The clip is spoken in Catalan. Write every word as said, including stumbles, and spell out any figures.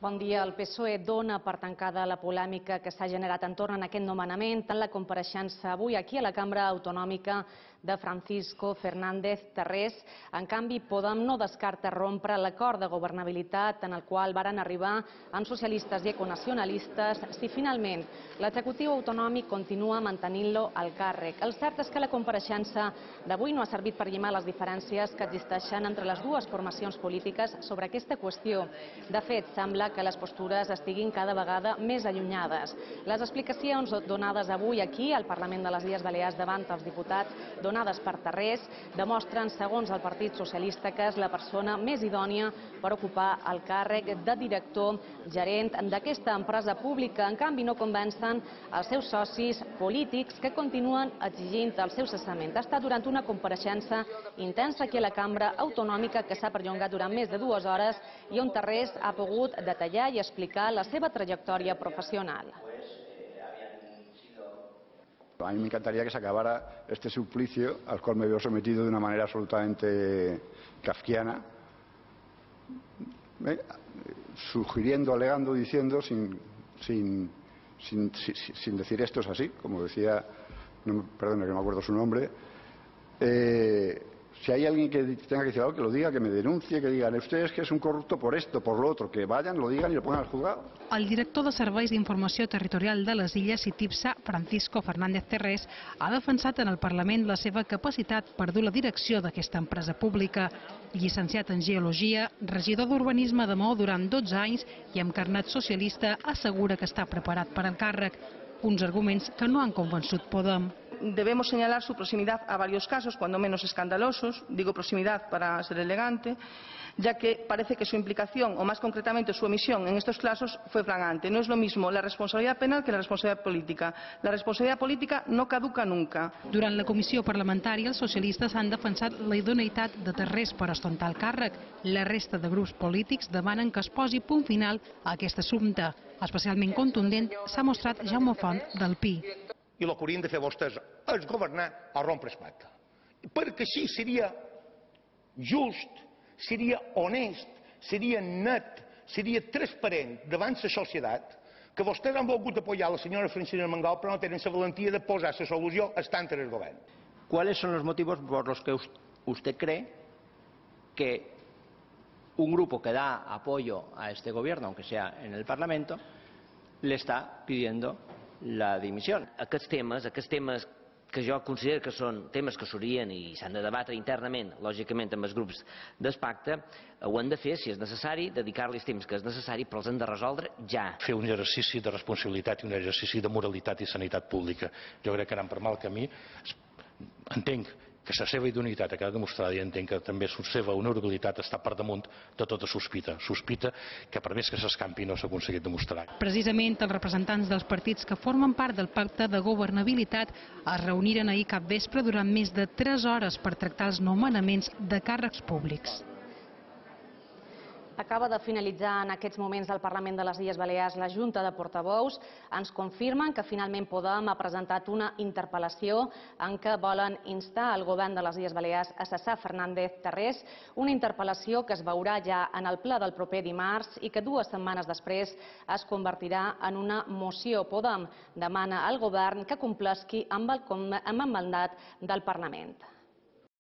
Bon dia. El P S O E dona per tancada la polèmica que s'ha generat entorn a aquest nomenament en la compareixença avui aquí a la Cambra Autonòmica de Francisco Fernández Tarrés. En canvi, Podem no descarta rompre l'acord de governabilitat en el qual varen arribar amb socialistes i econacionalistes si finalment l'executiu autonòmic continua mantenint-lo al càrrec. El cert és que la compareixença d'avui no ha servit per llimar les diferències que existeixen entre les dues formacions polítiques sobre aquesta qüestió. De fet, sembla que les postures estiguin cada vegada més allunyades. Les explicacions donades avui aquí al Parlament de les Illes Balears davant els diputats, donades per Tarrés, demostren, segons el Partit Socialista, que és la persona més idònia per ocupar el càrrec de director gerent d'aquesta empresa pública. En canvi, no convencen els seus socis polítics que continuen exigint el seu cessament. Ha estat durant una compareixença intensa aquí a la Cambra Autonòmica que s'ha perllongat durant més de dues hores i on Tarrés ha pogut detallar i explicar la seva trayectòria profesional. A mí me encantaría que se acabara este suplicio al cual me veo sometido de una manera absolutamente kafkiana, ¿eh? Sugiriendo, alegando, diciendo, sin, sin, sin, sin, sin decir esto es así, como decía, no, perdón, que no me acuerdo su nombre. Eh, Si hay alguien que tenga que decir algo, que lo diga, que me denuncie, que digan ustedes que es un corrupto por esto, por lo otro, que vayan, lo digan y lo pongan al juzgado. El director de Serveis d'Informació Territorial de les Illes, CITIPSA, Francisco Fernández Tarrés, ha defensat en el Parlament la seva capacitat per dur la direcció d'aquesta empresa pública. Llicenciat en Geologia, regidor d'Urbanisme de Maó durant dotze anys i amb carnet socialista, assegura que està preparat per al càrrec. Uns arguments que no han convençut Podem. Debemos señalar su proximidad a varios casos, cuando menos escandalosos, digo proximidad para ser elegante, ya que parece que su implicación, o más concretamente su omisión en estos casos, fue flagrante. No es lo mismo la responsabilidad penal que la responsabilidad política. La responsabilidad política no caduca nunca. Durant la comissió parlamentària, els socialistes han defensat la idoneïtat de Tarrés per ostentar el càrrec. La resta de grups polítics demanen que es posi punt final a aquest assumpte. Especialment contundent s'ha mostrat Jaume Font del P I. I el que haurien de fer vostès és governar o rompre el pacte. Perquè així seria just, seria honest, seria net, seria transparent davant la societat que vostès han volgut apoyar la senyora Francina Armengol però no tenen la valentia de posar la solució estant en el govern. ¿Cuáles son los motivos por los que usted cree que un grupo que da apoyo a este gobierno, aunque sea en el Parlamento, le está pidiendo la dimissió? Aquests temes, aquests temes que jo considero que són temes que s'haurien i s'han de debatre internament, lògicament amb els grups del pacte, ho hem de fer, si és necessari, dedicar-li els temps que és necessari, però els hem de resoldre ja. Fer un exercici de responsabilitat i un exercici de moralitat i sanitat pública. Jo crec que anant per mal camí. Entenc que la seva idoneïtat ha quedat demostrada i entenc que també la seva honorabilitat està per damunt de tota sospita. Sospita que per més que s'escampi no s'ha aconseguit demostrar. Precisament els representants dels partits que formen part del pacte de governabilitat es reuniren ahir cap vespre durant més de tres hores per tractar els nomenaments de càrrecs públics. Acaba de finalitzar en aquests moments al Parlament de les Illes Balears la Junta de Portaveus. Ens confirmen que finalment Podem ha presentat una interpel·lació en què volen instar el govern de les Illes Balears a cessar Fernández Tarrés, una interpel·lació que es veurà ja en el ple del proper dimarts i que dues setmanes després es convertirà en una moció. Podem demana al govern que complesqui amb el mandat del Parlament.